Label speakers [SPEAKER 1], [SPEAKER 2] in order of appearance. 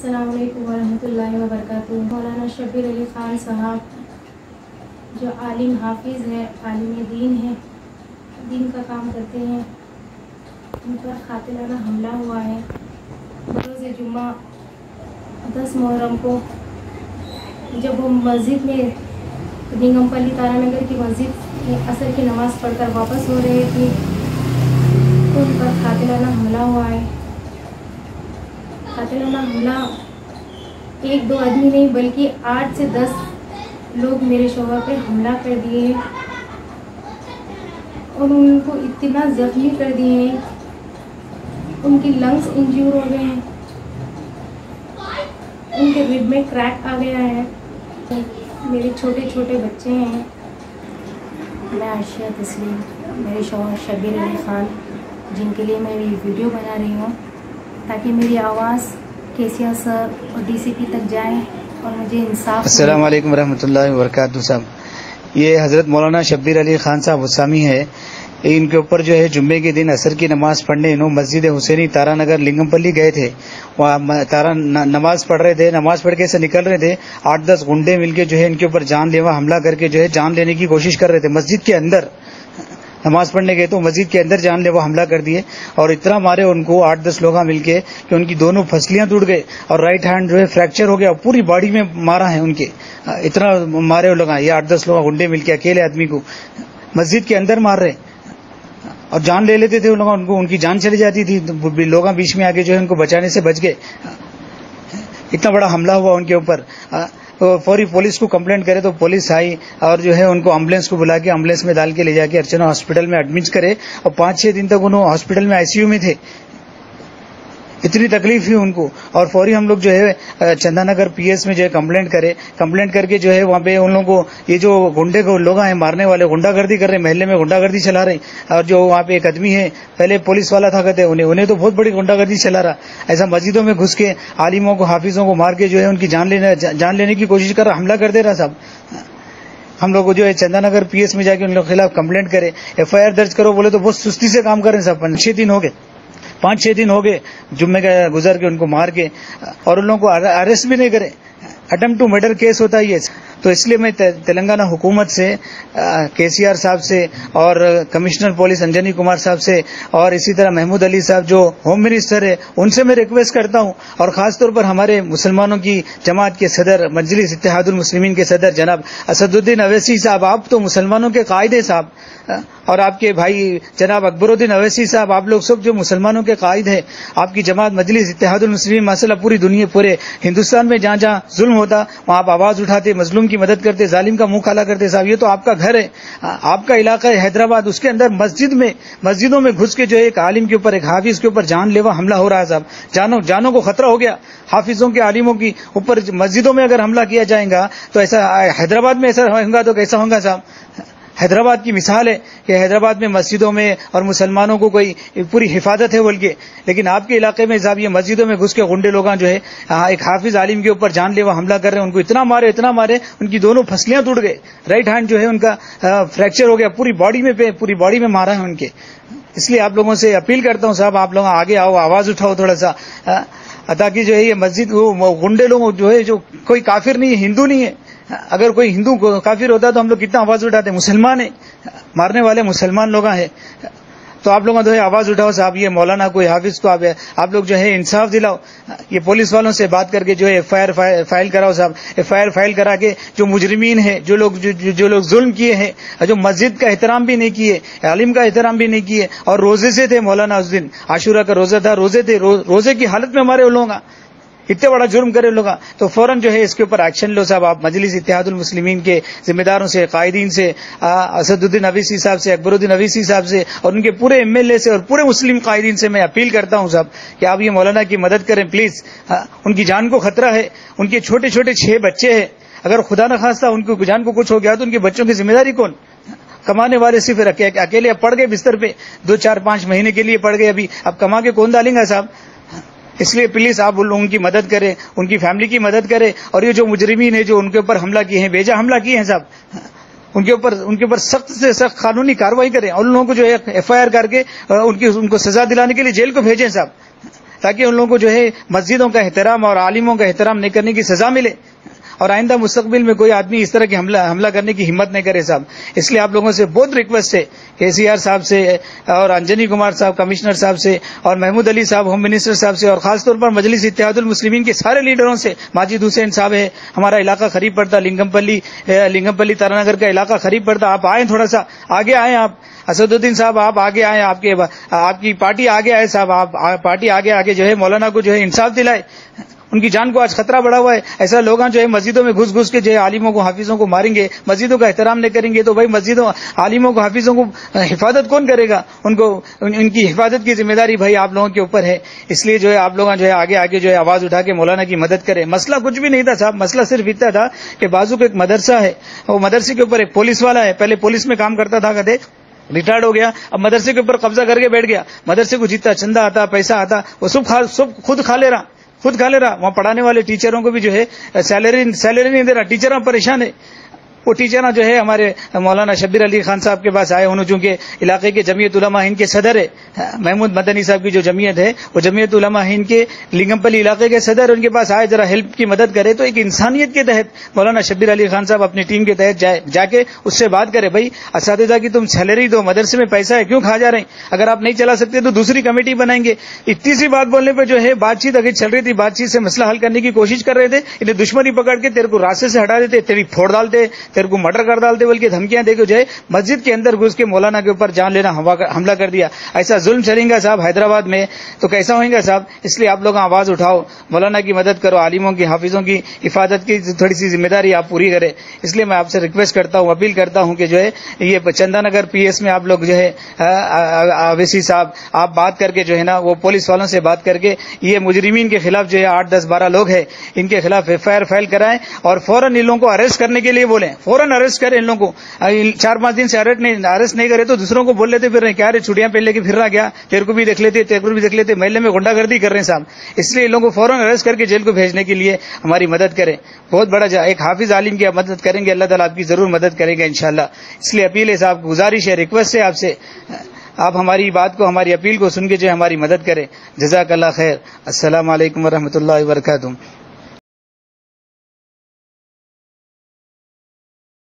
[SPEAKER 1] अस्सलाम वालेकुम वरहमतुल्लाहि वबरकातुहू। मौलाना शब्बीर अली ख़ान साहब जो आलिम हाफिज़ है, आलिम दीन है, दीन का काम करते हैं, उन पर कातिलाना हमला हुआ है। रोज़ जुम्मा 10 मुहर्रम को जब वो मस्जिद में निगमपल्ली तारानगर की मस्जिद में असर की नमाज़ पढ़कर वापस हो रहे थे तो उन पर कातिलाना हमला हुआ है। कातिलाना हमला एक दो आदमी नहीं बल्कि 8 से 10 लोग मेरे शोहर पे हमला कर दिए हैं और उनको इतना ज़ख्मी कर दिए हैं, उनकी लंग्स इंज्यूर हो गए हैं, उनके रिब में क्रैक आ गया है। मेरे छोटे छोटे बच्चे हैं। मैं आशिया तस्लीम, मेरे शौहर शब्बीर अली ख़ान, जिनके लिए मैं ये वीडियो बना रही हूँ ताकि मेरी आवाज़ केसीआर सर और डीसीपी तक जाए और मुझे इंसाफ।
[SPEAKER 2] अस्सलाम वालेकुम रहमतुल्लाहि व बरकातुहू। साहब, ये हज़रत मौलाना शब्बीर अली ख़ान साहब उस्सामी है। इनके ऊपर जो है जुम्मे के दिन असर की नमाज़ पढ़ने इन्होंने मस्जिद हुसैनी तारानगर लिंगमपल्ली गए थे। वहाँ नमाज़ पढ़ रहे थे। नमाज़ पढ़ के से निकल रहे थे, 8-10 गुंडे मिलके जो है इनके ऊपर जानलेवा हमला करके जो है जान लेने की कोशिश कर रहे थे। मस्जिद के अंदर नमाज पढ़ने गए तो मस्जिद के अंदर जानलेवा हमला कर दिए और इतना मारे उनको 8-10 लोग मिलके कि उनकी दोनों फसलियां टूट गए और राइट हैंड जो है फ्रैक्चर हो गया। पूरी बॉडी में मारा है उनके, इतना मारे वो लोग। ये 8-10 लोग गुंडे मिलके अकेले आदमी को मस्जिद के अंदर मार रहे और जान ले लेते थे उन लोग, उनको उनकी जान चली जाती थी। लोग बीच में आके जो है उनको बचाने से बच गए। इतना बड़ा हमला हुआ उनके ऊपर। फौरी पुलिस को कंप्लेंट करे तो पुलिस आई और जो है उनको एम्बुलेंस को बुला के एम्बुलेंस में डाल के ले जाके अर्चना हॉस्पिटल में एडमिट करे और 5-6 दिन तक उन्होंने हॉस्पिटल में आईसीयू में थे। इतनी तकलीफ हुई उनको और फौरी हम लोग जो है चंदानगर पीएस में जो है कंप्लेंट करके जो है वहाँ पे उन लोगों को, ये जो गुंडे को लोग हैं मारने वाले, गुंडागर्दी कर रहे, महल्ले में गुंडागर्दी चला रहे। और जो वहाँ पे एक आदमी है, पहले पुलिस वाला था, कहते उन्हें तो बहुत बड़ी गुंडागर्दी चला रहा। ऐसा मस्जिदों में घुस के आलिमों को, हाफिजों को मार के जो है उनकी जान लेने की कोशिश कर रहा, हमला कर दे रहा। साहब, हम लोग जो है चंदानगर पीएस में जाके उन लोग के खिलाफ कंप्लेंट करे, FIR दर्ज करो बोले तो बहुत सुस्ती से काम कर रहे हैं। साहब, 5-6 दिन हो गए जुम्मे का गुजर के उनको मार के और उन लोगों को अरेस्ट भी नहीं करे। अटेम्प्ट टू मर्डर केस होता है ये। तो इसलिए मैं तेलंगाना हुकूमत से, केसीआर साहब से और कमिश्नर पुलिस अंजनी कुमार साहब से और इसी तरह महमूद अली साहब जो होम मिनिस्टर है, उनसे मैं रिक्वेस्ट करता हूं और खास तौर पर हमारे मुसलमानों की जमात के सदर, मजलिस इत्तेहादुल मुस्लिमीन के सदर जनाब असदुद्दीन अवैसी साहब, आप तो मुसलमानों के कायद हैं साहब, और आपके भाई जनाब अकबरुद्दीन अवैसी साहब, आप लोग सब जो मुसलमानों के कायद हैं, आपकी जमात मजलिस इत्तेहादुल मुस्लिमीन माशाअल्लाह पूरी दुनिया, पूरे हिंदुस्तान में जहाँ जहाँ जुल्म होता वहाँ आप आवाज उठाते, मजलूम की मदद करते, जालिम का मुंह काला करते। साहब, ये तो आपका घर है, आपका इलाका है हैदराबाद, उसके अंदर मस्जिदों में घुस के जो है एक आलिम के ऊपर, एक हाफिज के ऊपर जानलेवा हमला हो रहा है। साहब, जानों को खतरा हो गया। हाफिजों के, आलिमों की ऊपर मस्जिदों में अगर हमला किया जाएगा तो ऐसा हैदराबाद में ऐसा होगा तो कैसा होगा साहब। हैदराबाद की मिसाल है कि हैदराबाद में मस्जिदों में और मुसलमानों को कोई पूरी हिफाजत है बोल के, लेकिन आपके इलाके में साहब ये मस्जिदों में घुस के गुंडे लोग जो है एक हाफिज आलिम के ऊपर जानलेवा हमला कर रहे हैं। उनको इतना मारे उनकी दोनों फसलियां टूट गए, राइट हैंड जो है उनका फ्रैक्चर हो गया, पूरी बॉडी में मारा है उनके। इसलिए आप लोगों से अपील करता हूं साहब, आप लोग आगे आओ, आवाज उठाओ थोड़ा सा, ताकि जो है ये मस्जिद, वो गुंडे लोग जो है, जो कोई काफिर नहीं है, हिंदू नहीं है। अगर कोई हिंदू काफिर होता तो हम लोग कितना आवाज उठाते। मुसलमान है, मारने वाले मुसलमान लोग हैं। तो आप लोग जो है आवाज उठाओ साहब, ये मौलाना कोई हाफिज को आप लोग जो है इंसाफ दिलाओ। ये पुलिस वालों से बात करके जो है FIR फाइल कराओ साहब। FIR फाइल करा के जो मुजरिमीन है, जो लोग जुल्म किए हैं, जो मस्जिद का एहतराम भी नहीं किए, आलिम का एहतराम भी नहीं किए, और रोजे से थे मौलाना, उस दिन आशूरा का रोजा था, रोजे की हालत में हमारे लोग इतने बड़ा जुर्म करे लोग, तो फौरन जो है इसके ऊपर एक्शन लो साहब। आप मजलिस इत्तेहादुल मुस्लिमीन के जिम्मेदारों से, कायदीन से, असदुद्दीन अवैसी साहब से, अकबरुद्दीन अवैसी साहब से और उनके पूरे MLA से और पूरे मुस्लिम कायदीन से मैं अपील करता हूं साहब कि आप ये मौलाना की मदद करें प्लीज। उनकी जान को खतरा है, उनके छोटे छोटे 6 बच्चे हैं। अगर खुदा न खास्ता उनकी जान को कुछ हो गया तो उनके बच्चों की जिम्मेदारी कौन? कमाने वाले सिर्फ अकेले पड़ गए बिस्तर पे, 2-4-5 महीने के लिए पड़ गए, अभी अब कमा के कौन डालेंगे साहब। इसलिए प्लीज आप लोगों की मदद करें, उनकी फैमिली की मदद करें, और ये जो मुजरिमीन है जो उनके ऊपर हमला किए हैं, बेजा हमला किए हैं साहब, उनके ऊपर सख्त से सख्त कानूनी कार्रवाई करें और उन लोगों को जो है FIR करके उनको सजा दिलाने के लिए जेल को भेजें साहब। تاکہ ان لوگوں کو جو ہے مسجدوں کا احترام اور عالموں کا احترام نہیں کرنے کی سزا ملے اور آئندہ مستقبل میں کوئی آدمی اس طرح کی حملہ کرنے کی ہمت نہیں کرے صاحب. اس لیے آپ لوگوں سے بہت ریکویسٹ ہے KCR صاحب سے اور انجنی کمار صاحب کمشنر صاحب سے اور محمود علی صاحب ہوم منسٹر صاحب سے اور خاص طور پر مجلس اتحاد المسلمین کے سارے لیڈروں سے. ماجد حسین صاحب ہے, ہمارا علاقہ قریب پڑتا, لنگم پلی تارا نگر کا علاقہ قریب پڑتا, آپ آئیں تھوڑا سا آگے آئیں. آپ اسد الدین صاحب آپ آگے آئیں, آپ کی پارٹی آگے آئے صاحب, آپ پارٹی آگے جو ہے مولانا کو جو ہے انصاف دلائے. ان کی جان کو آج خطرہ بڑھا ہوا ہے. ایسا لوگ جو ہے مسجدوں میں گھس کے جو ہے عالموں کو حافظوں کو ماریں گے, مسجدوں کا احترام نہیں کریں گے, تو بھائی مسجدوں عالموں کو حافظوں کو حفاظت کون کرے گا؟ ان کی حفاظت کی ذمہ داری بھائی آپ لوگوں کے اوپر ہے. اس لیے جو ہے آپ لوگ جو ہے آگے جو ہے آواز اٹھا کے مولانا کی مدد کریں. مسئلہ کچھ بھی نہیں تھا صاحب, مسئلہ صرف اتنا تھا کہ بازو کا ایک مدرسہ ہے, وہ مدرسے کے اوپر ایک پولیس والا ہے, پہلے پولیس میں کام کرتا تھا, کہتے ریٹائرڈ ہو گیا, اب مدرسے کے اوپر قبضہ کر کے بیٹھ گیا. مدرسے کو جتنا چندہ آتا پیسہ آتا وہ سب خود کھا لے رہا. وہاں پڑھانے والے ٹیچروں کو بھی جو ہے سیلری نہیں دے رہا. ٹیچر پریشان ہے. وہ ٹیچر جو ہے ہمارے مولانا شبیر علی خان صاحب کے پاس آئے, انہوں چونکہ علاقے کے جمعیت علماء ہند کے صدر ہے, محمود مدنی صاحب کی جو جمعیت ہے وہ جمعیت علماء ہند کے لنگم پلی علاقے کے صدر, ان کے پاس آئے ذرا ہیلپ کی مدد کرے. تو ایک انسانیت کے تحت مولانا شبیر علی خان صاحب اپنی ٹیم کے تحت جا کے اس سے بات کرے, بھائی اساتذہ کی تم سیلری دو, مدرسے میں پیسہ ہے, کیوں کھا جا رہے ہیں؟ اگر آپ نہیں چلا سکتے تو دوسری کمیٹی بنائیں گے. اتنی سی بات بولنے پہ جو ہے بات چیت اگر چل رہی تھی, بات چیت سے مسئلہ حل کرنے کی کوشش کر رہے تھے, انہیں دشمنی پکڑ کے تیرے کو راستے سے ہٹا دیتے, تیری پھوڑ ڈالتے, تیرے کو مرڈر کر ڈالتے, بلکہ دھمکیاں دے کے جو ہے مسجد کے اندر گھس کے مولانا کے اوپر جان لینا حملہ کر دیا. ایسا ظلم چلیں گا صاحب حیدرآباد میں تو کیسا ہوئیں گا صاحب؟ اس لیے آپ لوگ آواز اٹھاؤ, مولانا کی مدد کرو, عالموں کی حافظوں کی حفاظت کی تھوڑی سی ذمہ داری آپ پوری کریں. اس لیے میں آپ سے ریکویسٹ کرتا ہوں, اپیل کرتا ہوں کہ جو ہے یہ چندہ نگر PS میں آپ لوگ جو ہے اویسی صاحب آپ بات کر کے جو ہے نا وہ پولیس والوں سے بات کر کے یہ مجرمین کے خلاف جو ہے 8 10 12 لوگ ہیں, ان کے خلاف FIR فائل کرائیں اور فوراً ان لوگوں کو اریسٹ کرنے کے لیے بولیں, فوراً اریسٹ کریں ان لوگوں کو. 4-5 دن سے اریسٹ نہیں کرے تو دوسروں کو بول لیتے پھر رہے کیا رے چھٹیاں پہ لے کے پھر رہا کیا, تیرے کو بھی دیکھ لیتے, محلے میں غنڈہ گردی کر رہے ہیں صاحب. اس لیے ان لوگوں کو فوراً اریسٹ کر کے جیل کو بھیجنے کے لیے ہماری مدد کریں. بہت بڑا ایک حافظ عالم کی مدد کریں گے, اللہ تعالیٰ آپ کی ضرور مدد کرے گا انشاءاللہ. اس لیے اپیل ہے صاحب, گزارش ہے, ریکویسٹ ہے آپ سے, آپ ہماری بات کو ہماری اپیل کو سن کے جو ہماری مدد کریں. جزاک اللہ خیر. السلام علیکم ورحمۃ اللہ وبرکاتہ.